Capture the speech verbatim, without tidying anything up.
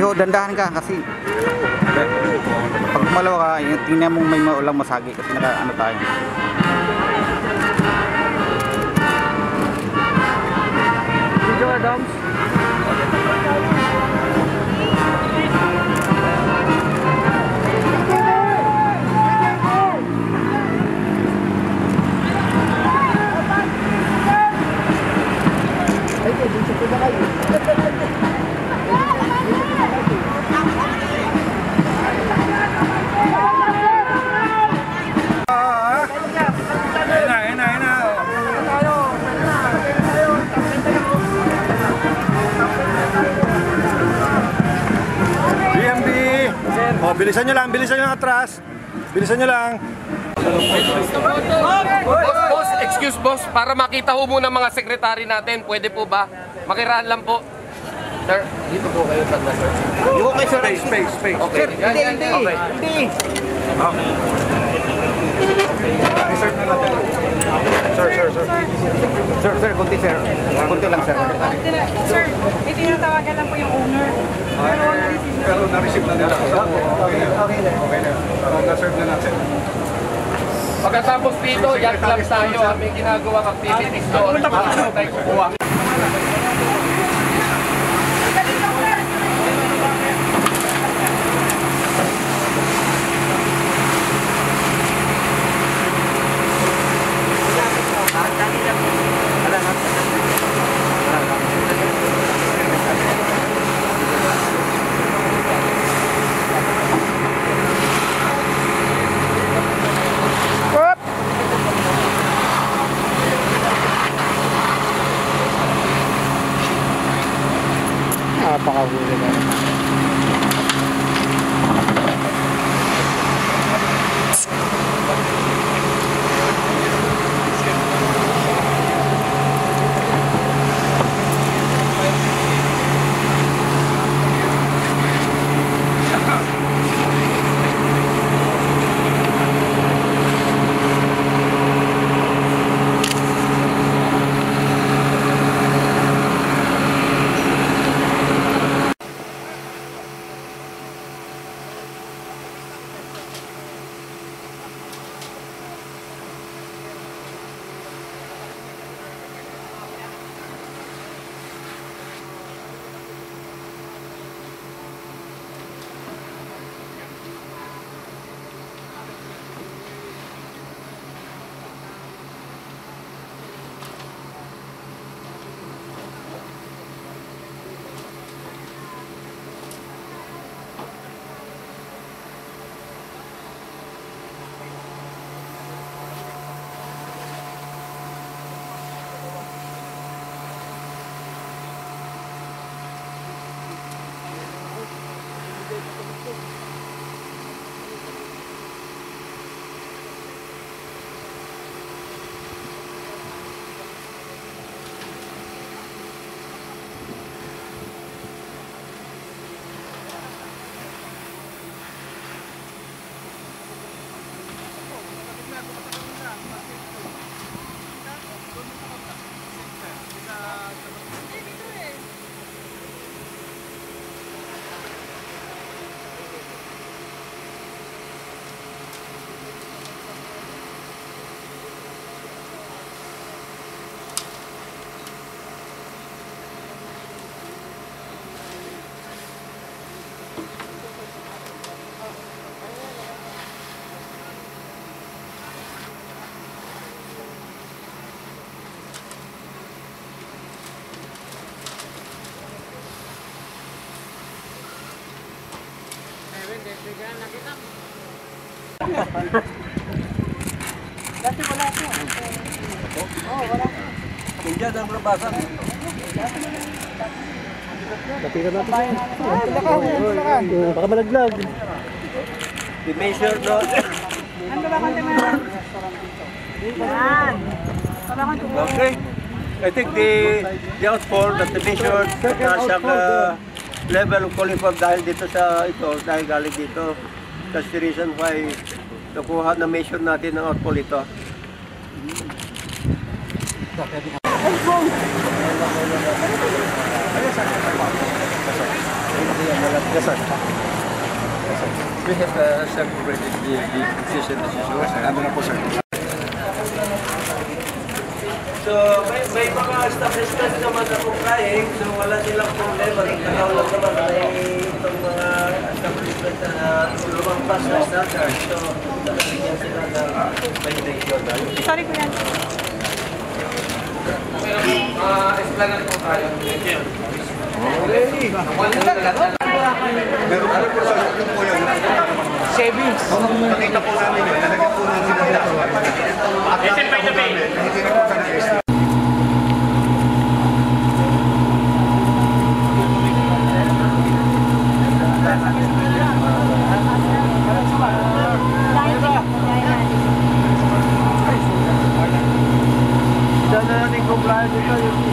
Medyo dandahan ka kasi pag malaw ka, tingnan mong may maulang masagi kasi naka ano tayo. Video Adams. Oh, bilisan nyo lang, bilisan nyo lang atras. Bilisan nyo lang. Boss, boss, excuse boss, para makita ho muna mga sekretary natin, pwede po ba? Makiraan lang po. Sir, dito po kayo tanda, sir. Dito kayo, sir. Space, space, space. Okay, yan, Hindi, yan, hindi, okay. hindi. Okay. Insert na natin. Sir, sir, sir. Sir, sir, kunti sir. Kunti lang sir. Sir, may tinatawagan lang po yung owner. Pero na-receive na. Pero na-receive na nila. Okay na. Okay na. Okay na. Pero na-serve na natin. Pagkatapos dito, yacht club tayo, may ginagawang activities doon. Tayo kukuha. Napakahuli na naman. Dati wala po. Oo, wala po. Diyan ang labasan. Lapitan natin yan. Baka malaglag. I-measure doon. Ano ba kang teman? Yan. Okay. I think the, the outfall that the measure nasa uh, level of qualify dahil dito sa ito, dahil galing dito. That's the reason why nakuha na measure natin ng outfall ito. Yes, sir. We have uh, separated the, the decision decision. Ano na po, sir? So, may, may mga establishment naman na kumkain, so wala silang problema. Nagkakaw lang naman may itong mga establishment na lumampas na standard. So, nabigyan sila ng validation. Sorry po yan. Ah, explain po tayo. Thank you. Meron po sa yung po yun. Savings. Nakita po namin yun. Nalagyan po namin yung dalawa. At nakita po namin. Hindi na po sa na-extra. Diyan na natin compliant dito.